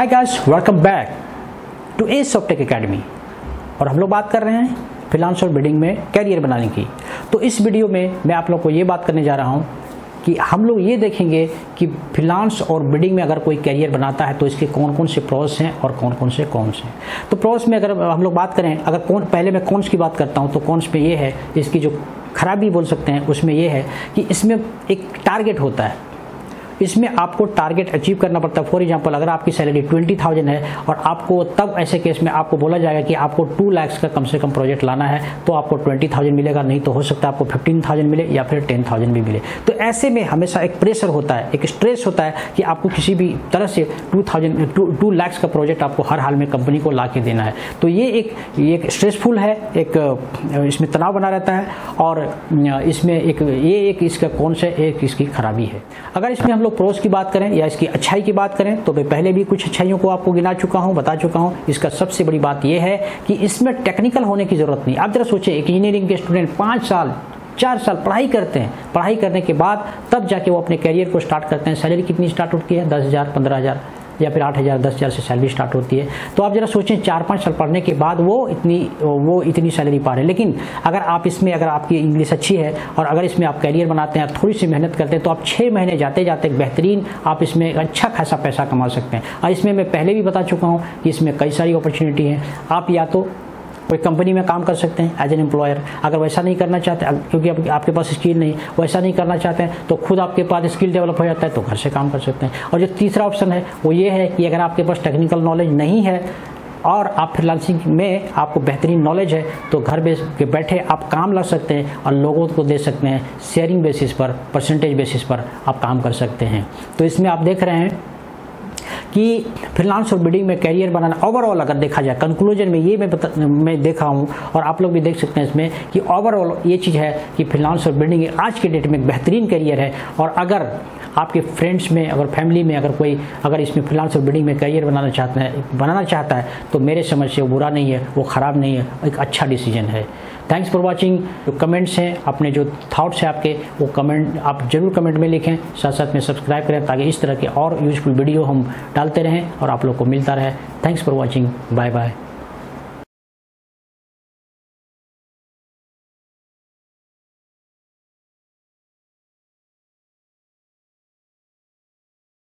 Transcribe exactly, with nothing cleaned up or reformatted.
Hi guys, welcome back to Ace of Tech Academy. और हम लोग बात कर रहे हैं फ्रीलांस और बिडिंग में कैरियर बनाने की। तो इस वीडियो में मैं आप लोग को ये बात करने जा रहा हूँ कि हम लोग ये देखेंगे कि फ्रीलांस और बिडिंग में अगर कोई कैरियर बनाता है तो इसके कौन कौन से प्रोस हैं और कौन कौन से कॉन्स हैं। तो प्रोस में अगर हम लोग बात करें, अगर कौन पहले मैं कॉन्स की बात करता हूँ तो कॉन्स में ये है, इसकी जो खराबी बोल सकते हैं उसमें ये है कि इसमें एक टारगेट होता है। इसमें आपको टारगेट अचीव करना पड़ता है। फॉर एग्जांपल, अगर आपकी सैलरी ट्वेंटी थाउजेंड है और आपको तब ऐसे केस में आपको बोला जाएगा कि आपको टू लाख का कम से कम प्रोजेक्ट लाना है तो आपको ट्वेंटी थाउजेंड मिलेगा, नहीं तो हो सकता है आपको फिफ्टीन थाउजेंड मिले या फिर टेन थाउजेंड भी मिले। तो ऐसे में हमेशा एक प्रेशर होता है, एक स्ट्रेस होता है कि आपको किसी भी तरह से two thousand to two lakh का प्रोजेक्ट आपको हर हाल में कंपनी को ला के देना है। तो ये एक एक स्ट्रेसफुल है, एक इसमें तनाव बना रहता है और इसमें एक ये एक इसका कौन सा एक इसकी खराबी है। अगर इसमें हम लोग प्रोस की बात करें या इसकी अच्छाई की बात करें तो मैं पहले भी कुछ अच्छाइयों को आपको गिना चुका हूं, बता चुका हूं। इसका सबसे बड़ी बात यह है कि इसमें टेक्निकल होने की जरूरत नहीं। आप जरा सोचें, एक इंजीनियरिंग के स्टूडेंट पाँच साल चार साल पढ़ाई करते हैं, पढ़ाई करने के बाद तब जाके वो अपने करियर को स्टार्ट करते हैं। सैलरी कितनी स्टार्ट होती है? दस हज़ार पंद्रह हज़ार या फिर आठ हज़ार दस हज़ार से सैलरी स्टार्ट होती है। तो आप जरा सोचें, चार पाँच साल पढ़ने के बाद वो इतनी वो इतनी सैलरी पा रहे हैं। लेकिन अगर आप इसमें अगर आपकी इंग्लिश अच्छी है और अगर इसमें आप कैरियर बनाते हैं, थोड़ी सी मेहनत करते हैं, तो आप छः महीने जाते जाते बेहतरीन आप इसमें अच्छा खासा पैसा कमा सकते हैं। और इसमें मैं पहले भी बता चुका हूँ कि इसमें कई सारी अपॉर्चुनिटी हैं। आप या तो कोई कंपनी में काम कर सकते हैं एज एन एम्प्लॉयर। अगर वैसा नहीं करना चाहते, क्योंकि आप, आपके पास स्किल नहीं, वैसा नहीं करना चाहते हैं तो खुद आपके पास स्किल डेवलप हो जाता है तो घर से काम कर सकते हैं। और जो तीसरा ऑप्शन है वो ये है कि अगर आपके पास टेक्निकल नॉलेज नहीं है और आप फ्रीलांसिंग में आपको बेहतरीन नॉलेज है तो घर के बैठे आप काम लग सकते हैं और लोगों को दे सकते हैं। शेयरिंग बेसिस पर, परसेंटेज बेसिस पर आप काम कर सकते हैं। तो इसमें आप देख रहे हैं कि फ्रीलांस और बिडिंग में कैरियर बनाना ओवरऑल अगर देखा जाए, कंक्लूजन में ये मैं बता मैं देखा हूँ और आप लोग भी देख सकते हैं इसमें कि ओवरऑल ये चीज़ है कि फ्रीलांस और बिडिंग आज के डेट में एक बेहतरीन कैरियर है। और अगर आपके फ्रेंड्स में, अगर फैमिली में अगर कोई अगर इसमें फ्रीलांस और बिडिंग में कैरियर बनाना चाहते हैं बनाना चाहता है तो मेरे समझ से वो बुरा नहीं है, वो ख़राब नहीं है, एक अच्छा डिसीजन है। Thanks for watching. जो कमेंट्स हैं, अपने जो थॉट्स हैं आपके, वो कमेंट आप जरूर कमेंट में लिखें। साथ साथ में सब्सक्राइब करें ताकि इस तरह के और यूजफुल वीडियो हम डालते रहें और आप लोग को मिलता रहे। Thanks for watching. Bye bye.